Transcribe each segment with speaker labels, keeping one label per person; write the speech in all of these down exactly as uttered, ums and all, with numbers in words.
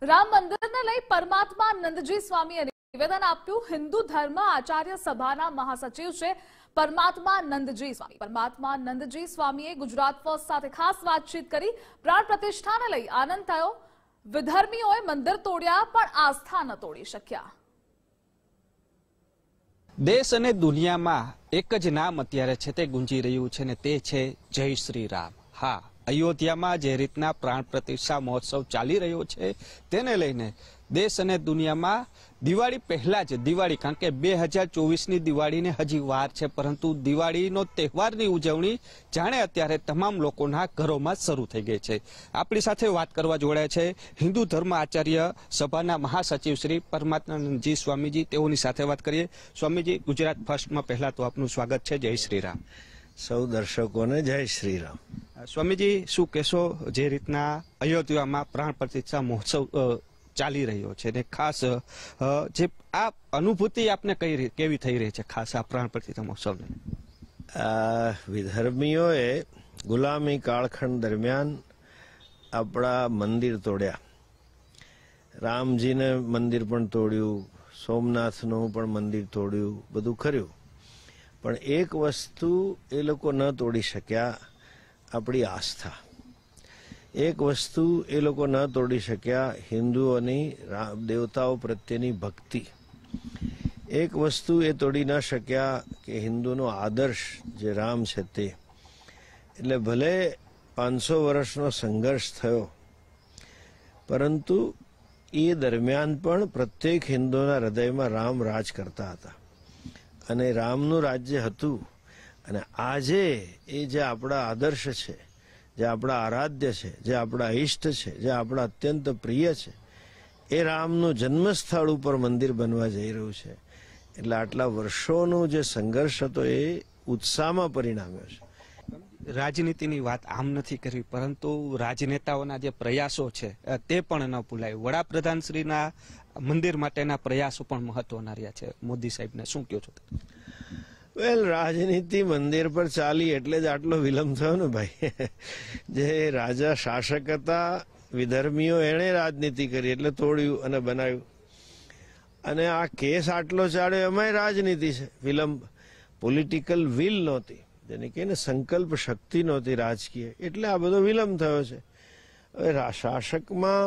Speaker 1: રામ મંદિરને લઈ પરમાત્મા નંદજી સ્વામીએ નિવેદન આપ્યું। હિન્દુ ધર્મ આચાર્ય સભાના મહાસચિવ છે પરમાત્મા નંદજી સ્વામી। પરમાત્મા નંદજી સ્વામીએ ગુજરાત ફર્સ્ટ સાથે ખાસ વાતચીત કરી। પ્રાણ પ્રતિષ્ઠાને લઈ આનંદ થયો। વિધર્મીઓએ મંદિર તોડ્યા પણ આસ્થા ન તોડી શક્યા।
Speaker 2: દેશ અને દુનિયામાં એક જ નામ અત્યારે છે તે ગુંજી રહ્યું છે ને તે છે જય શ્રી રામ। હા, અયોધ્યામાં જે રીતના પ્રાણ પ્રતિષ્ઠા મહોત્સવ ચાલી રહ્યો છે તેને લઈને દેશ અને દુનિયામાં દિવાળી પહેલા જ દિવાળી કારણ કે બે હજાર ચોવીસની દિવાળીને હજી વાર છે, પરંતુ દિવાળીનો તહેવારની ઉજવણી જાણે અત્યારે તમામ લોકોના ઘરોમાં શરૂ થઈ ગઈ છે। આપણી સાથે વાત કરવા જોડાયા છે હિન્દુ ધર્મ આચાર્ય સભાના મહાસચિવ શ્રી પરમાત્માનંદજી સ્વામીજી। તેઓની સાથે વાત કરીએ। સ્વામીજી, ગુજરાત ફર્સ્ટમાં પહેલા તો આપનું સ્વાગત છે। જય શ્રી રામ।
Speaker 3: સૌ દર્શકોને જય શ્રી રામ।
Speaker 2: સ્વામીજી, શું કહેશો જે રીતના અયોધ્યામાં પ્રાણ પ્રતિષ્ઠા મહોત્સવ ચાલી રહ્યો છે ને ખાસ જે આ અનુભૂતિ આપને કઈ કેવી થઈ રહી છે ખાસ આ પ્રાણ પ્રતિષ્ઠા મહોત્સવને?
Speaker 3: વિધર્મીઓએ ગુલામી કાળખંડ દરમિયાન આપણા મંદિર તોડ્યા। રામજીને મંદિર પણ તોડ્યું, સોમનાથનું પણ મંદિર તોડ્યું, બધું કર્યું, પણ એક વસ્તુ એ લોકો ન તોડી શક્યા, આપણી આસ્થા। એક વસ્તુ એ લોકો ન તોડી શક્યા, હિન્દુઓની દેવતાઓ પ્રત્યેની ભક્તિ। એક વસ્તુ એ તોડી ન શક્યા કે હિન્દુનો આદર્શ જે રામ છે તે। એટલે ભલે પાંચસો વર્ષનો સંઘર્ષ થયો, પરંતુ એ દરમિયાન પણ પ્રત્યેક હિન્દુના હૃદયમાં રામ રાજ કરતા હતા અને રામનું રાજ્ય હતું। અને આજે એ જે આપણા આદર્શ છે, જે આપણા આરાધ્ય છે, જે આપણા ઇષ્ટ છે, જે આપણા અત્યંત પ્રિય છે, એ રામનું જન્મસ્થળ ઉપર મંદિર બનવા જઈ રહ્યું છે। એટલે આટલા વર્ષોનું જે સંઘર્ષ હતો એ ઉત્સાહમાં પરિણામ્યો છે।
Speaker 2: રાજનીતિની વાત આમ નથી કરવી, પરંતુ રાજનેતાઓના જે પ્રયાસો છે તે પણ ન ભૂલાય। વડાપ્રધાન શ્રીના મંદિર માટેના પ્રયાસો પણ મહત્વના રહ્યા છે। મોદી સાહેબને શું કહો છો?
Speaker 3: વેલ, રાજનીતિ મંદિર પર ચાલી એટલે જ આટલો વિલંબ થયો ને ભાઈ। જે રાજા શાસક હતા વિધર્મીઓ, એણે રાજનીતિ કરી એટલે તોડ્યું અને બનાવ્યું। અને આ કેસ આટલો ચાલ્યો એમાંય રાજનીતિ છે, વિલંબ। પોલિટિકલ વિલ નહોતી, જેને કહે ને સંકલ્પ શક્તિ નહોતી રાજકીય, એટલે આ બધો વિલંબ થયો છે। હવે શાસકમાં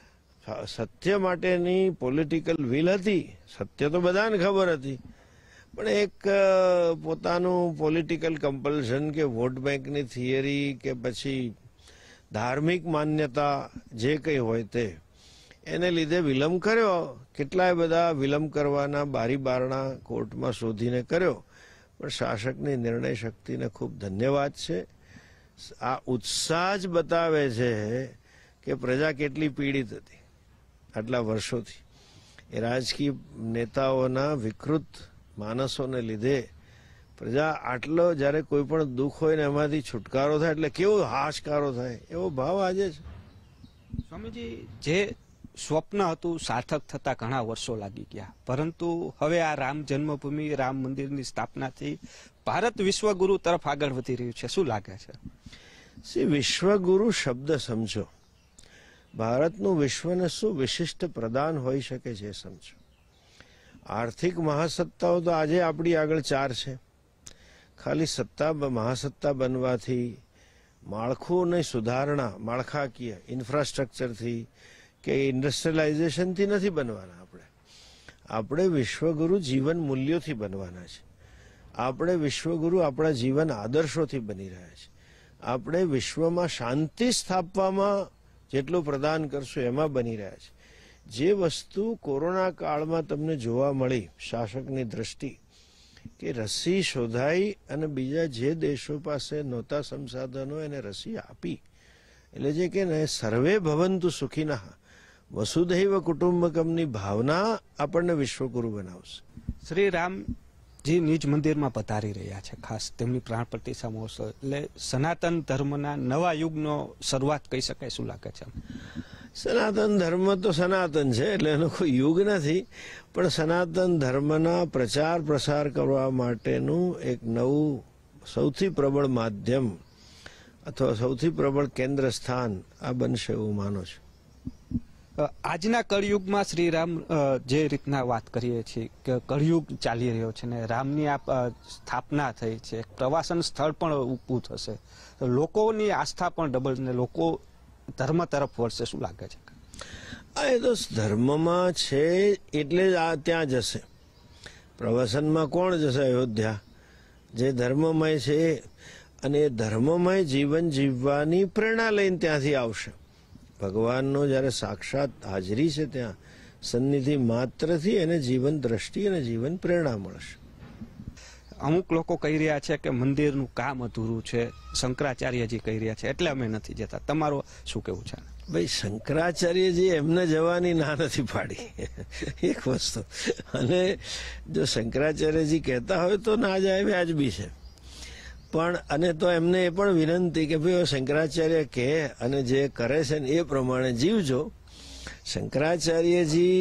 Speaker 3: સત્ય માટેની પોલિટિકલ વિલ હતી, સત્ય તો બધાને ખબર હતી, પણ એક પોતાનું પોલિટિકલ કમ્પલ્શન કે વોટ બેંકની થિયરી કે પછી ધાર્મિક માન્યતા જે કંઈ હોય તે, એને લીધે વિલંબ કર્યો। કેટલાય બધા વિલંબ કરવાના બારી બારણા કોર્ટમાં શોધીને કર્યો, પણ શાસકની નિર્ણય શક્તિને ખૂબ ધન્યવાદ છે। આ ઉત્સાહ જ બતાવે છે કે પ્રજા કેટલી પીડિત હતી આટલા વર્ષોથી। એ રાજકીય નેતાઓના વિકૃત માનસોને લીધે પ્રજા આટલો, જ્યારે કોઈ પણ દુઃખ હોય ને એમાંથી છુટકારો થાય એટલે કેવો હાશકારો થાય, એવો ભાવ આજે છે।
Speaker 2: સ્વામીજી, જે સ્વપ્ન હતું સાર્થક થતા ઘણા વર્ષો લાગી ગયા, પરંતુ હવે આ રામ જન્મભૂમિ રામ મંદિરની સ્થાપનાથી ભારત વિશ્વગુરુ તરફ આગળ વધી રહ્યું છે। શું લાગે છે?
Speaker 3: સી વિશ્વગુરુ શબ્દ સમજો, ભારતનું વિશ્વને શું વિશિષ્ટ પ્રદાન હોઈ શકે છે સમજો। આર્થિક મહાસત્તાઓ તો આજે આપણી આગળ ચાર છે। ખાલી સત્તા મહાસત્તા બનવાથી, માળખુંની સુધારણા, માળખાકીય ઇન્ફ્રાસ્ટ્રક્ચરથી કે ઇન્ડસ્ટ્રીયલાઇઝેશનથી નથી બનવાના। આપણે આપણે વિશ્વગુરુ જીવન મૂલ્યોથી બનવાના છે। આપણે વિશ્વગુરુ આપણા જીવન આદર્શોથી બની રહ્યા છે। આપણે વિશ્વમાં શાંતિ સ્થાપવામાં જેટલું પ્રદાન કરશું એમાં બની રહ્યા છે। જે વસ્તુ કોરોના કાળમાં તમને જોવા મળી શાસકની દ્રષ્ટિ, કે રસી શોધાઈ અને બીજા જે દેશો પાસે નહોતા સંસાધનો એને રસી આપી, એટલે જે કે ને સર્વે ભવંતુ સુખીનઃ વસુધૈવ કુટુંબકમની ભાવના આપણને વિશ્વગુરુ બનાવશે।
Speaker 2: શ્રી રામજી નિજ મંદિરમાં પધારી રહ્યા છે, ખાસ તેમની પ્રાણ પ્રતિષ્ઠા મહોત્સવ એટલે સનાતન ધર્મના નવા યુગનો શરૂઆત કહી શકાય। શું લાગે છે?
Speaker 3: સનાતન ધર્મ તો સનાતન છે, એટલે એનો કોઈ યુગ નથી, પણ સનાતન ધર્મના પ્રચાર પ્રસાર કરવા માટેનું એક નવું સૌથી પ્રબળ માધ્યમ અથવા સૌથી પ્રબળ કેન્દ્ર સ્થાન આ બનશે એવું માનું છું।
Speaker 2: આજના કળિયુગમાં શ્રીરામ જે રીતના વાત કરીએ છીએ કે કળિયુગ ચાલી રહ્યો છે ને રામની આ સ્થાપના થઈ છે, પ્રવાસન સ્થળ પણ ઊભું થશે, લોકોની આસ્થા પણ ડબલ ને લોકો ધર્મ તરફ વળશે, શું લાગે છે?
Speaker 3: આ એ તો ધર્મમાં છે એટલે જ આ ત્યાં જશે. પ્રવાસનમાં કોણ જશે? અયોધ્યા, જે ધર્મમય છે અને એ ધર્મમય જીવન જીવવાની પ્રેરણા લઈને ત્યાંથી આવશે. ભગવાનનો જ્યારે સાક્ષાત હાજરી છે ત્યાં સન્નિધિ માત્રથી એને જીવન દ્રષ્ટિ અને જીવન પ્રેરણા મળશે.
Speaker 2: અમુક લોકો કહી રહ્યા છે કે મંદિરનું કામ અધૂરું છે, શંકરાચાર્યજી કહી રહ્યા છે એટલે અમે નથી જતા. તમારું શું કેવું છે?
Speaker 3: ભાઈ, શંકરાચાર્યજી એમને જવાની ના નથી પાડી એક વસ્તુ, અને જો શંકરાચાર્યજી કહેતા હોય તો ના જાય વ્યાજબી છે. પણ અને તો એમને એ પણ વિનંતી કે ભાઈ શંકરાચાર્ય કહે અને જે કરે છે ને એ પ્રમાણે જીવજો. શંકરાચાર્યજી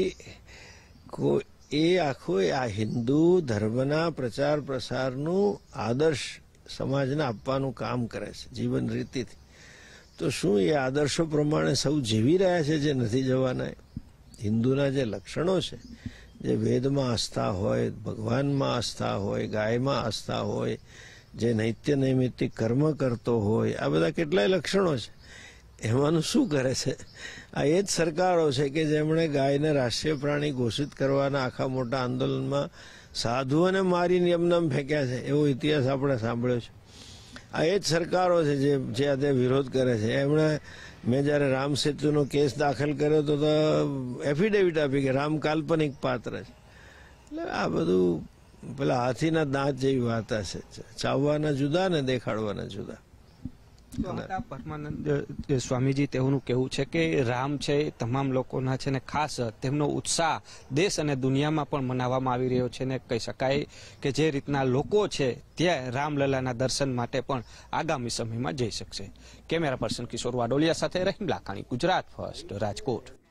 Speaker 3: એ આખું આ હિન્દુ ધર્મના પ્રચાર પ્રસારનું આદર્શ સમાજને આપવાનું કામ કરે છે જીવન રીતિથી. તો શું એ આદર્શો પ્રમાણે સૌ જીવી રહ્યા છે જે નથી જવાના? હિન્દુના જે લક્ષણો છે, જે વેદમાં આસ્થા હોય, ભગવાનમાં આસ્થા હોય, ગાયમાં આસ્થા હોય, જે નૈત્ય નૈમિત્તિક કર્મ કરતો હોય, આ બધા કેટલાય લક્ષણો છે. એમાંનું શું કરે છે? આ એ જ સરકારો છે કે જેમણે ગાયને રાષ્ટ્રીય પ્રાણી ઘોષિત કરવાના આખા મોટા આંદોલનમાં સાધુઓને મારીને એમને ફેંક્યા છે, એવો ઇતિહાસ આપણે સાંભળ્યો છે. આ એ જ સરકારો છે જે જે આજે વિરોધ કરે છે. એમણે મેં જ્યારે રામ સેતુનો કેસ દાખલ કર્યો તો એફિડેવિટ આપી કે રામ કાલ્પનિક પાત્ર છે. એટલે આ બધું પેલા હાથીના દાંત જેવી વાત છે, ચાવવાના જુદા ને દેખાડવાના જુદા.
Speaker 2: પરમાનંદ સ્વામીજી તેઓનું કહેવું છે કે રામ છે તમામ લોકોના છે ને ખાસ તેમનો ઉત્સાહ દેશ અને દુનિયામાં પણ મનાવવામાં આવી રહ્યો છે ને કહી શકાય કે જે રીતના લોકો છે ત્યાં રામલલાના દર્શન માટે પણ આગામી સમયમાં જઈ શકશે. કેમેરા પર્સન કિશોર વાડોલિયા સાથે રહીમ લાખાણી, ગુજરાત ફર્સ્ટ, રાજકોટ.